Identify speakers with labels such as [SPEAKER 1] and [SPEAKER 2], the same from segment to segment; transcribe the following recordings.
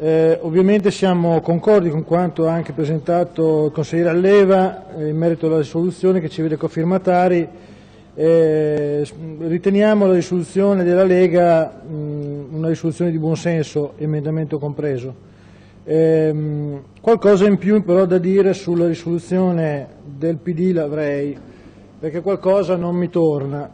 [SPEAKER 1] Ovviamente siamo concordi con quanto ha anche presentato il consigliere Alleva in merito alla risoluzione che ci vede cofirmatari. Riteniamo la risoluzione della Lega una risoluzione di buonsenso, emendamento compreso. Qualcosa in più però da dire sulla risoluzione del PD l'avrei, perché qualcosa non mi torna.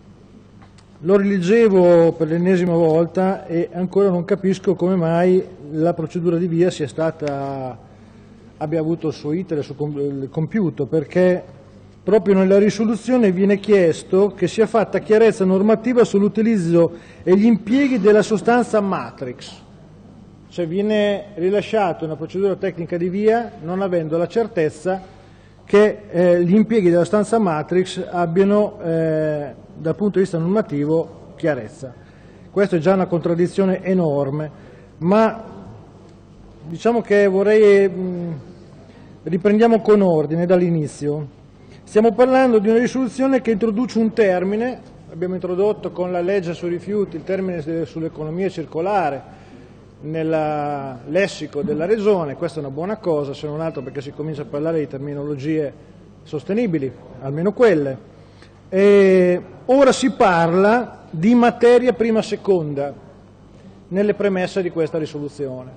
[SPEAKER 1] Lo rileggevo per l'ennesima volta e ancora non capisco come mai la procedura di via abbia avuto il suo iter compiuto, perché proprio nella risoluzione viene chiesto che sia fatta chiarezza normativa sull'utilizzo e gli impieghi della sostanza Matrix, cioè viene rilasciata una procedura tecnica di via non avendo la certezza che gli impieghi della sostanza Matrix abbiano dal punto di vista normativo chiarezza. Questo è già una contraddizione enorme, ma diciamo che riprendiamo con ordine dall'inizio. Stiamo parlando di una risoluzione che introduce un termine, abbiamo introdotto con la legge sui rifiuti il termine sull'economia circolare nel lessico della Regione. Questa è una buona cosa, se non altro perché si comincia a parlare di terminologie sostenibili, almeno quelle. E ora si parla di materia prima seconda nelle premesse di questa risoluzione.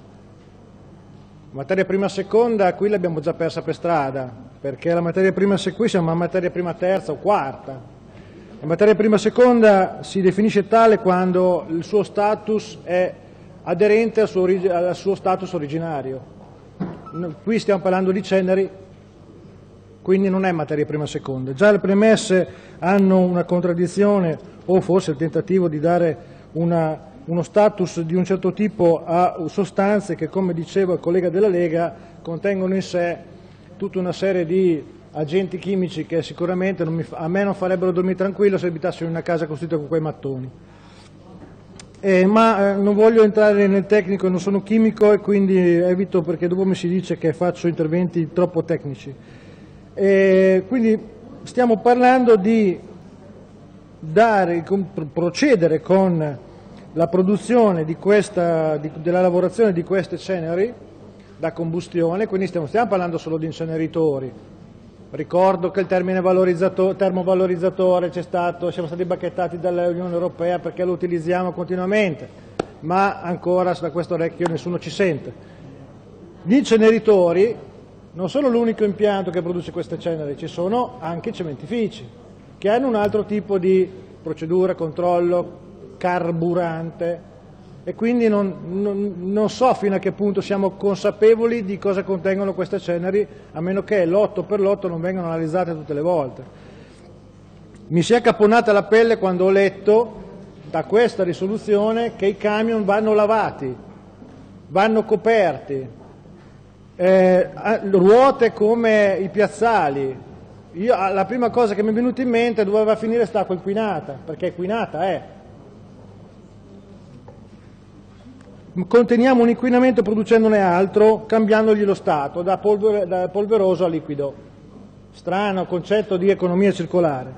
[SPEAKER 1] Materia prima seconda qui l'abbiamo già persa per strada, perché la materia prima qui siamo a materia prima terza o quarta. La materia prima seconda si definisce tale quando il suo status è aderente al suo status originario. Qui stiamo parlando di ceneri, quindi non è materia prima seconda. Già le premesse hanno una contraddizione o forse il tentativo di dare uno status di un certo tipo a sostanze che, come diceva il collega della Lega, contengono in sé tutta una serie di agenti chimici che sicuramente a me non farebbero dormire tranquillo se abitassi in una casa costruita con quei mattoni. Ma non voglio entrare nel tecnico, non sono chimico e quindi evito, perché dopo mi si dice che faccio interventi troppo tecnici. Quindi stiamo parlando di procedere con la produzione della lavorazione di queste ceneri da combustione, quindi stiamo parlando solo di inceneritori. Ricordo che il termine termovalorizzatore siamo stati bacchettati dall'Unione Europea perché lo utilizziamo continuamente, ma ancora da questo orecchio nessuno ci sente. Gli inceneritori non sono l'unico impianto che produce queste ceneri, ci sono anche i cementifici che hanno un altro tipo di procedura, controllo, carburante, e quindi non so fino a che punto siamo consapevoli di cosa contengono queste ceneri, a meno che l'otto per l'otto non vengano analizzate tutte le volte. Mi si è accapponata la pelle quando ho letto da questa risoluzione che i camion vanno lavati, vanno coperti, ruote come i piazzali. La prima cosa che mi è venuta in mente doveva finire st'acqua inquinata, perché inquinata è. Conteniamo un inquinamento producendone altro, cambiandogli lo stato, da polveroso a liquido. Strano concetto di economia circolare.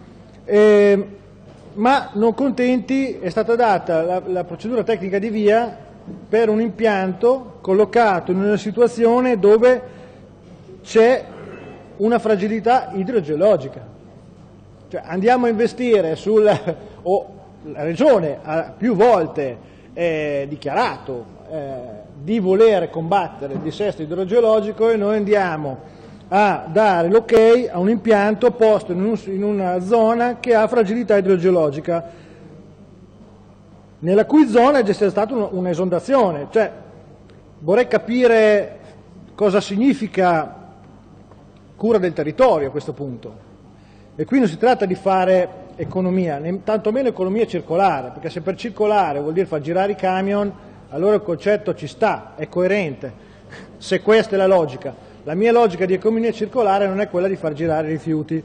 [SPEAKER 1] Ma non contenti, è stata data la procedura tecnica di via per un impianto collocato in una situazione dove c'è una fragilità idrogeologica. Cioè andiamo a investire la Regione ha più volte dichiarato di voler combattere il dissesto idrogeologico e noi andiamo a dare l'ok a un impianto posto in una zona che ha fragilità idrogeologica, nella cui zona c'è stata un'esondazione. Cioè, vorrei capire cosa significa cura del territorio a questo punto. E qui non si tratta di fare economia, tantomeno economia circolare, perché se per circolare vuol dire far girare i camion, allora il concetto ci sta, è coerente, se questa è la logica. La mia logica di economia circolare non è quella di far girare i rifiuti.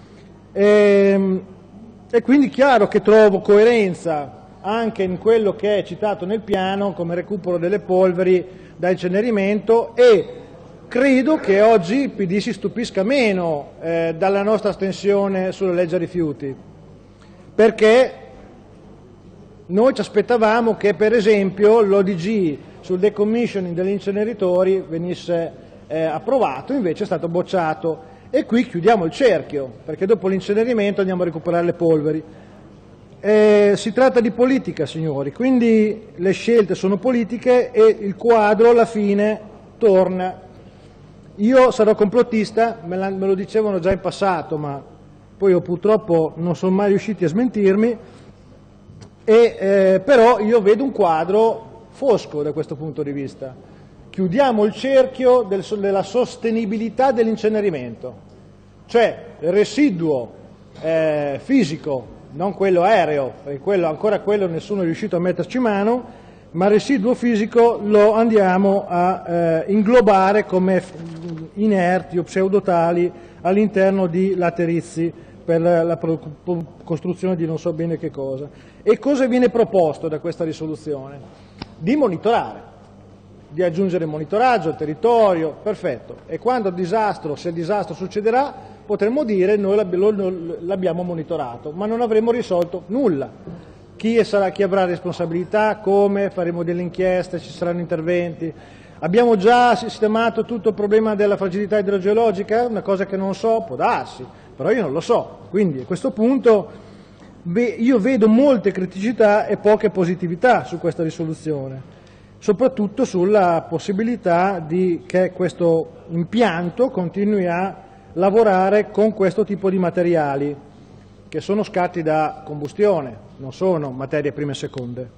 [SPEAKER 1] E quindi chiaro che trovo coerenza anche in quello che è citato nel piano come recupero delle polveri da incenerimento, e credo che oggi il PD si stupisca meno dalla nostra astensione sulla legge rifiuti, perché noi ci aspettavamo che per esempio l'ODG sul decommissioning degli inceneritori venisse approvato, invece è stato bocciato. E qui chiudiamo il cerchio, perché dopo l'incenerimento andiamo a recuperare le polveri. Si tratta di politica, signori, quindi le scelte sono politiche e il quadro alla fine torna. Io sarò complottista, me lo dicevano già in passato, ma poi io purtroppo non sono mai riusciti a smentirmi, però io vedo un quadro fosco da questo punto di vista. Chiudiamo il cerchio della sostenibilità dell'incenerimento, cioè il residuo fisico, non quello aereo, perché ancora quello nessuno è riuscito a metterci mano, ma il residuo fisico lo andiamo a inglobare come inerti o pseudotali all'interno di laterizi per la costruzione di non so bene che cosa. E cosa viene proposto da questa risoluzione? Di monitorare, di aggiungere monitoraggio al territorio, perfetto, e quando se il disastro succederà, potremmo dire noi l'abbiamo monitorato, ma non avremo risolto nulla. Chi avrà responsabilità, come, faremo delle inchieste, ci saranno interventi. Abbiamo già sistemato tutto il problema della fragilità idrogeologica, una cosa che non so, può darsi, però io non lo so, quindi a questo punto io vedo molte criticità e poche positività su questa risoluzione, soprattutto sulla possibilità che questo impianto continui a lavorare con questo tipo di materiali, che sono scarti da combustione, non sono materie prime e seconde.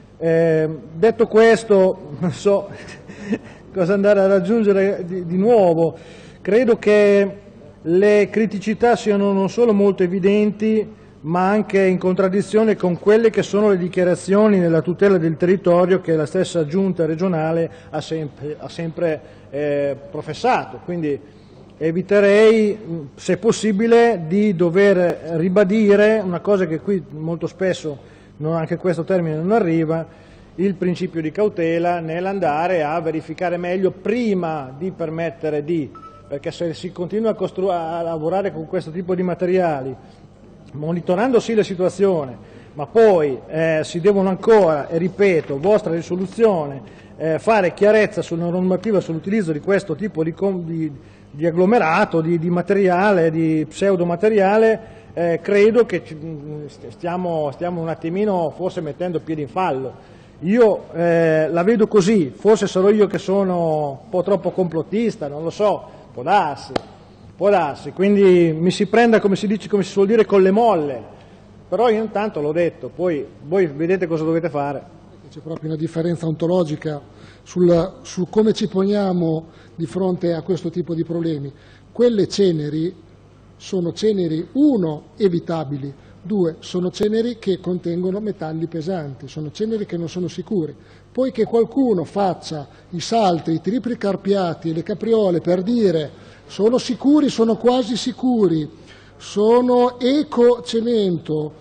[SPEAKER 1] Detto questo, non so cosa andare ad aggiungere di nuovo. Credo che le criticità siano non solo molto evidenti, ma anche in contraddizione con quelle che sono le dichiarazioni nella tutela del territorio che la stessa giunta regionale ha sempre professato. Quindi eviterei, se possibile, di dover ribadire una cosa che qui molto spesso, anche questo termine non arriva, il principio di cautela nell'andare a verificare meglio prima di permettere perché se si continua a lavorare con questo tipo di materiali, monitorando sì la situazione, ma poi si devono ancora, e ripeto, vostra risoluzione, fare chiarezza sulla normativa sull'utilizzo di questo tipo di agglomerato, di materiale, di pseudomateriale, credo che stiamo un attimino forse mettendo piedi in fallo. Io la vedo così, forse sarò io che sono un po' troppo complottista, non lo so, può darsi, quindi mi si prenda, come si suol dire, con le molle, però io intanto l'ho detto, poi voi vedete cosa dovete fare.
[SPEAKER 2] C'è proprio una differenza ontologica su come ci poniamo di fronte a questo tipo di problemi. Quelle ceneri sono ceneri, 1, evitabili, 2, sono ceneri che contengono metalli pesanti, sono ceneri che non sono sicuri. Poi che qualcuno faccia i salti, i tripli carpiati e le capriole per dire sono sicuri, sono quasi sicuri, sono eco-cemento,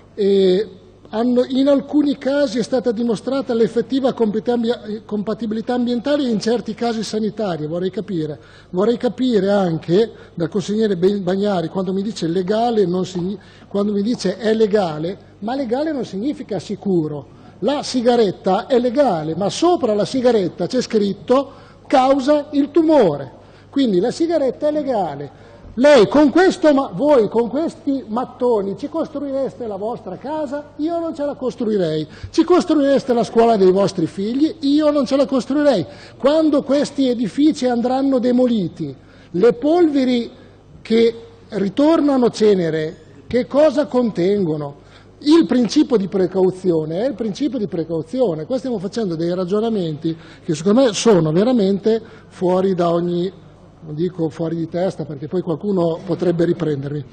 [SPEAKER 2] in alcuni casi è stata dimostrata l'effettiva compatibilità ambientale e in certi casi sanitaria, vorrei capire anche dal consigliere Bagnari quando mi dice legale, quando mi dice è legale, ma legale non significa sicuro. La sigaretta è legale, ma sopra la sigaretta c'è scritto causa il tumore, quindi la sigaretta è legale. Voi con questi mattoni ci costruireste la vostra casa? Io non ce la costruirei. Ci costruireste la scuola dei vostri figli? Io non ce la costruirei. Quando questi edifici andranno demoliti, le polveri che ritornano cenere, che cosa contengono? Il principio di precauzione è il principio di precauzione. Qua stiamo facendo dei ragionamenti che secondo me sono veramente fuori da ogni... non dico fuori di testa perché poi qualcuno potrebbe riprendermi.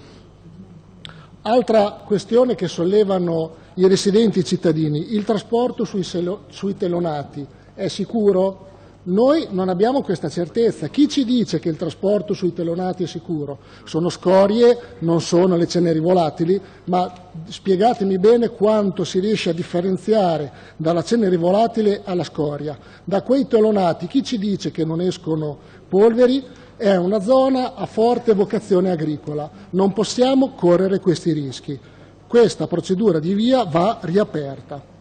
[SPEAKER 2] Altra questione che sollevano i residenti cittadini, il trasporto sui telonati è sicuro? Noi non abbiamo questa certezza. Chi ci dice che il trasporto sui telonati è sicuro? Sono scorie, non sono le ceneri volatili, ma spiegatemi bene quanto si riesce a differenziare dalla cenere volatile alla scoria. Da quei telonati chi ci dice che non escono polveri? È una zona a forte vocazione agricola, non possiamo correre questi rischi. Questa procedura di VIA va riaperta.